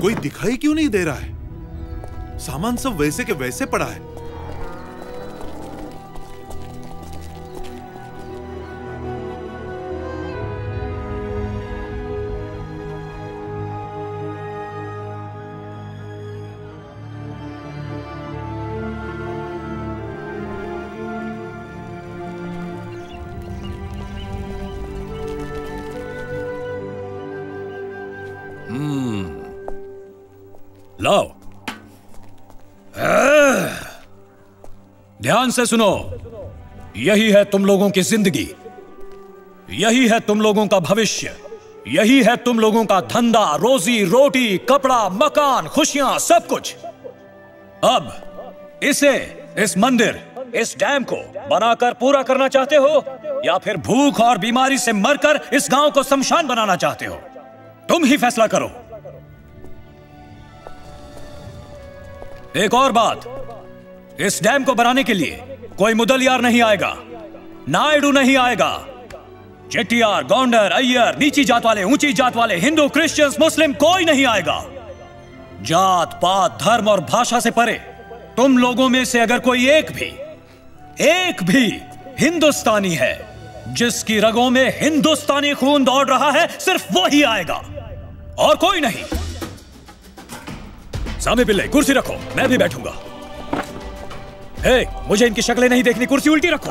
कोई दिखाई क्यों नहीं दे रहा है? सामान सब वैसे के वैसे पड़ा है। लाओ, ध्यान से सुनो। यही है तुम लोगों की जिंदगी, यही है तुम लोगों का भविष्य, यही है तुम लोगों का धंधा, रोजी रोटी, कपड़ा, मकान, खुशियां, सब कुछ। अब इस मंदिर, इस डैम को बनाकर पूरा करना चाहते हो, या फिर भूख और बीमारी से मरकर इस गांव को शमशान बनाना चाहते हो? तुम ही फैसला करो। एक और बात, इस डैम को बनाने के लिए कोई मुदलियार नहीं आएगा, नायडू नहीं आएगा। चेट्टियार, गौंडर, अय्यर, नीची जात वाले, ऊंची जात वाले, हिंदू, क्रिश्चियंस, मुस्लिम, कोई नहीं आएगा। जात पात, धर्म और भाषा से परे तुम लोगों में से अगर कोई एक भी हिंदुस्तानी है, जिसकी रगों में हिंदुस्तानी खून दौड़ रहा है, सिर्फ वो ही आएगा और कोई नहीं। सामने पिल्ले, कुर्सी रखो, मैं भी बैठूंगा। हे, मुझे इनकी शक्लें नहीं देखनी, कुर्सी उल्टी रखो।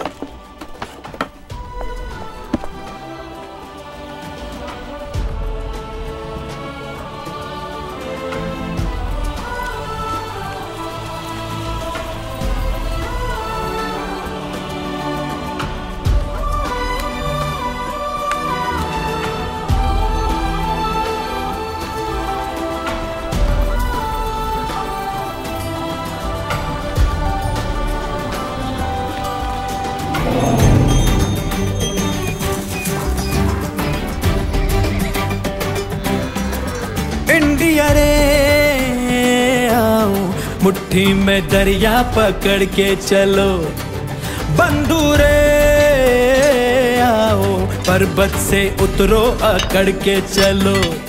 मुट्ठी में दरिया पकड़ के चलो, बंदूरे आओ पर्वत से उतरो अकड़ के चलो।